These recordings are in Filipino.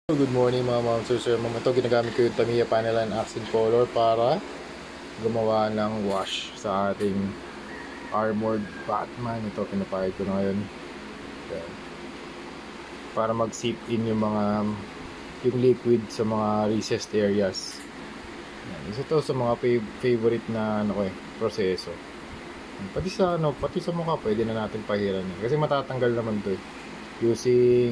Good morning mga ma'am sir. Ito ginagamit ko yung Tamiya panel and accent color para gumawa ng wash sa ating armored Batman. Ito pinapahid ko na ngayon. Ayan. Para mag-seep in yung liquid sa mga recessed areas. Ayan. Isa to sa mga favorite na proseso. Pati sa mukha pwede na natin pahiran kasi matatanggal naman to using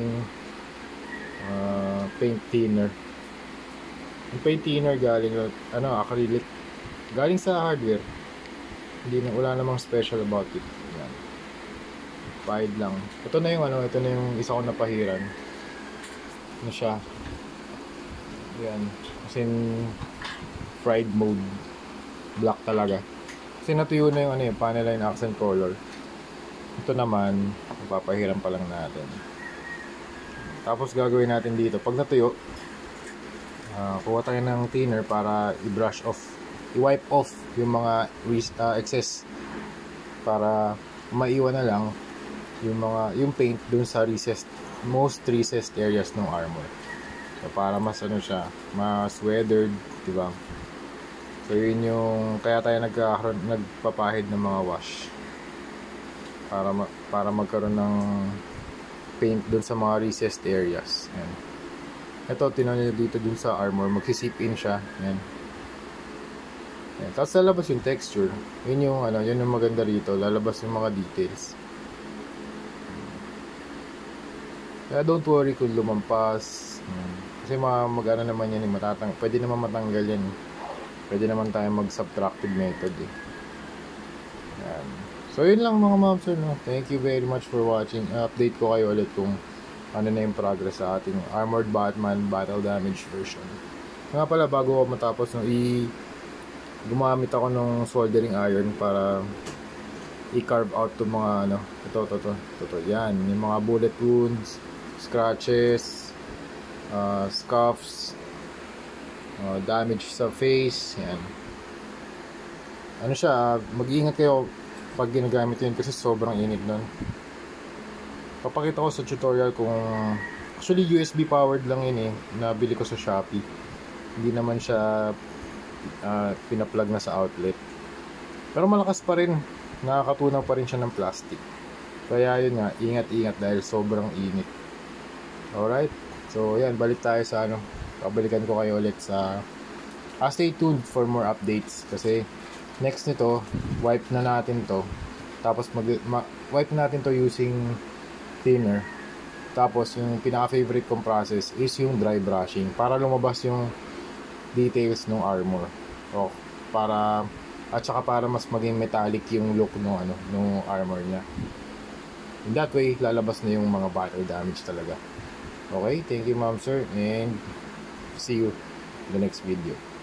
paint thinner. Yung paint thinner galing acrylic, galing sa hardware. Wala namang special about it. Yan. Pahid lang. Ito na yung isa ko napahiran. Ano siya? Yan. Kasi fried mode. Black talaga. Kasi natuyo na yung panel line accent color. Ito naman, papahiran pa lang natin. Tapos gagawin natin dito, pag natuyo, kuha tayo ng thinner para i-brush off, i-wipe off yung mga excess para maiwan na lang yung paint dun sa most recessed areas ng armor. So para mas mas weathered, di ba? So yun yung kaya tayo nagpapahid ng mga wash para magkaroon ng paint dun sa mga recessed areas. Yan. Ito, tinan nyo dito dun sa armor, magsisip in siya. Yan. Yan. Tapos lalabas yung texture. Yun yung maganda rito. Lalabas yung mga details. Kaya don't worry kung lumampas. Yan. Kasi mag-ano naman yan, pwede naman matanggal yan. Pwede naman tayo mag-subtractive method Yan. So yun lang mga ma'am sir, Thank you very much for watching. Update ko kayo ulit kung ano na yung progress sa ating Armored Batman Battle Damage version. Nga pala, bago ako matapos gumamit ako ng soldering iron para i-carve out itong mga ito yan, yung mga bullet wounds, scratches, damage sa face. Yan. Mag-iingat kayo pag ginagamit yun kasi sobrang init nun. Papakita ko sa tutorial kung actually USB powered lang yun nabili ko sa Shopee. Hindi naman siya pinaplug na sa outlet, pero malakas pa rin, nakakatunaw pa rin siya ng plastic. Kaya yun nga, ingat dahil sobrang init. Alright, so yan, balik tayo sa pabalikan ko kayo ulit sa stay tuned for more updates kasi next nito, wipe na natin to. Tapos wipe natin to using thinner. Tapos yung pinaka-favorite kong process is yung dry brushing para lumabas yung details ng armor. At saka para mas maging metallic yung look ng armor niya. In that way, lalabas na yung mga battle damage talaga. Okay, thank you ma'am sir, and see you in the next video.